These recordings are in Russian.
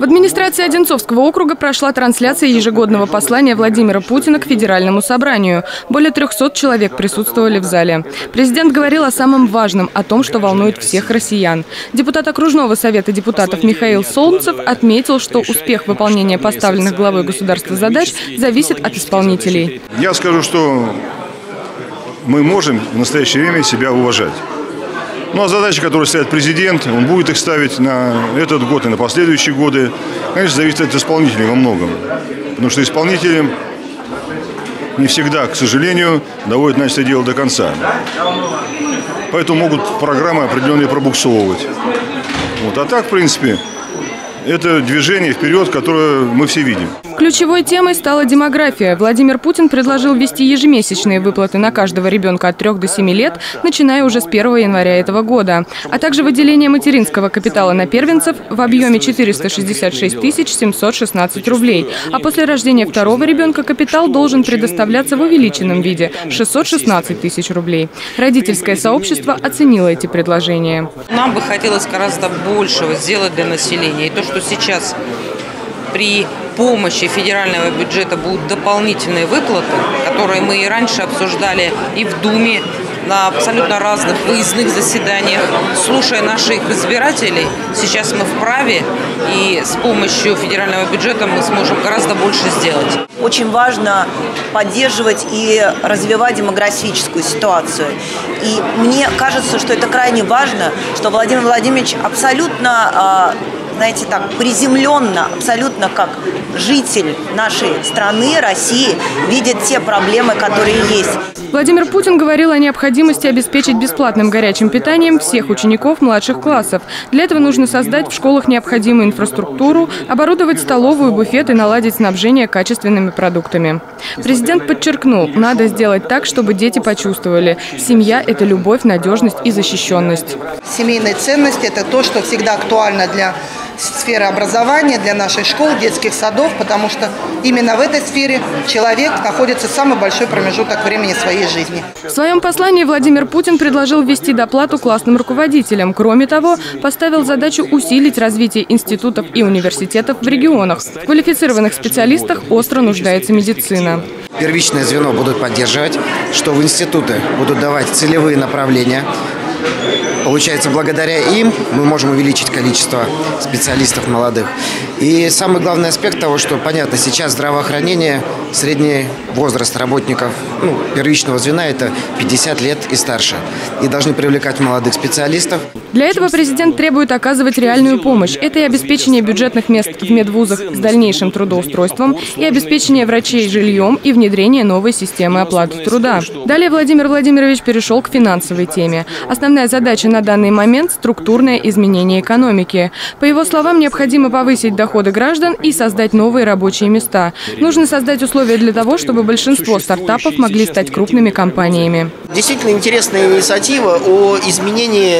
администрации Одинцовского округа прошла трансляция ежегодного послания Владимира Путина к Федеральному собранию. Более 300 человек присутствовали в зале. Президент говорил о самом важном, о том, что волнует всех россиян. Депутат окружного совета депутатов Михаил Солнцев отметил, что успех выполнения поставленных главой государства задач зависит от исполнителей. Я скажу, что мы можем в настоящее время себя уважать. Ну а задачи, которые ставит президент, он будет их ставить на этот год и на последующие годы, конечно, зависит от исполнителей во многом. Потому что исполнители не всегда, к сожалению, доводят начатое дело до конца. Поэтому могут программы определенные пробуксовывать. Вот. А так, в принципе, это движение вперед, которое мы все видим. Ключевой темой стала демография. Владимир Путин предложил ввести ежемесячные выплаты на каждого ребенка от 3 до 7 лет, начиная уже с 1 января этого года, а также выделение материнского капитала на первенцев в объеме 466 716 рублей. А после рождения второго ребенка капитал должен предоставляться в увеличенном виде – 616 тысяч рублей. Родительское сообщество оценило эти предложения. Нам бы хотелось гораздо большего сделать для населения. И то, что сейчас при помощи федерального бюджета будут дополнительные выплаты, которые мы и раньше обсуждали и в Думе, на абсолютно разных выездных заседаниях, слушая наших избирателей, сейчас мы вправе, и с помощью федерального бюджета мы сможем гораздо больше сделать. Очень важно поддерживать и развивать демографическую ситуацию. И мне кажется, что это крайне важно, что Владимир Владимирович абсолютно, знаете, так, приземленно, абсолютно как житель нашей страны, России, видит те проблемы, которые есть. Владимир Путин говорил о необходимости обеспечить бесплатным горячим питанием всех учеников младших классов. Для этого нужно создать в школах необходимую инфраструктуру, оборудовать столовую, буфет и наладить снабжение качественными продуктами. Президент подчеркнул, надо сделать так, чтобы дети почувствовали: семья – это любовь, надежность и защищенность. Семейные ценности – это то, что всегда актуально для сферы образования, для наших школ, детских садов, потому что именно в этой сфере человек находится самый большой промежуток времени своей жизни. В своем послании Владимир Путин предложил ввести доплату классным руководителям. Кроме того, поставил задачу усилить развитие институтов и университетов в регионах. В квалифицированных специалистах остро нуждается медицина. Первичное звено будут поддерживать, что в институты будут давать целевые направления. Получается, благодаря им мы можем увеличить количество специалистов молодых. И самый главный аспект того, что, понятно, сейчас здравоохранение, средний возраст работников первичного звена – это 50 лет и старше. И должны привлекать молодых специалистов. Для этого президент требует оказывать реальную помощь. Это и обеспечение бюджетных мест в медвузах с дальнейшим трудоустройством, и обеспечение врачей жильем, и внедрение новой системы оплаты труда. Далее Владимир Владимирович перешел к финансовой теме. Основная задача на данный момент – структурное изменение экономики. По его словам, необходимо повысить доходы граждан и создать новые рабочие места. Нужно создать условия для того, чтобы большинство стартапов могли стать крупными компаниями. Действительно интересная инициатива о изменении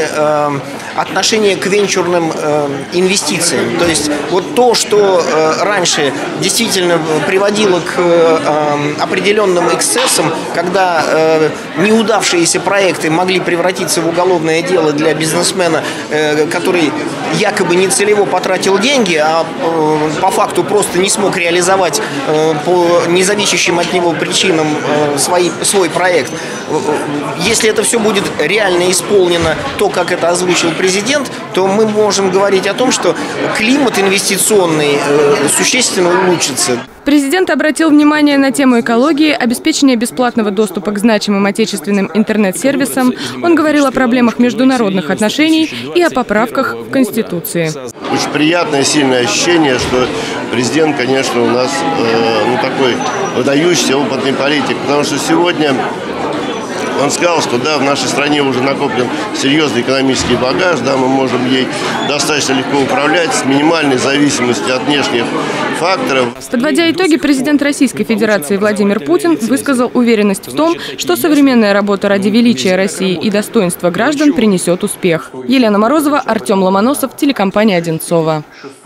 отношения к венчурным инвестициям. То есть вот то, что раньше действительно приводило к определенным эксцессам, когда неудавшиеся проекты могли превратиться в уголовное дело для бизнесмена, который якобы не целево потратил деньги, а по факту просто не смог реализовать по независящим от него причинам свой проект. Если это все будет реально исполнено, то, как это озвучил президент, то мы можем говорить о том, что климат инвестиционный существенно улучшится. Президент обратил внимание на тему экологии, обеспечения бесплатного доступа к значимым отечественным интернет-сервисам. Он говорил о проблемах международных отношений и о поправках в Конституции. Очень приятное, сильное ощущение, что президент, конечно, у нас такой выдающийся, опытный политик, потому что сегодня он сказал, что да, в нашей стране уже накоплен серьезный экономический багаж, да, мы можем ей достаточно легко управлять с минимальной зависимостью от внешних факторов. Подводя итоги, президент Российской Федерации Владимир Путин высказал уверенность в том, что современная работа ради величия России и достоинства граждан принесет успех. Елена Морозова, Артем Ломоносов, телекомпания «Одинцова».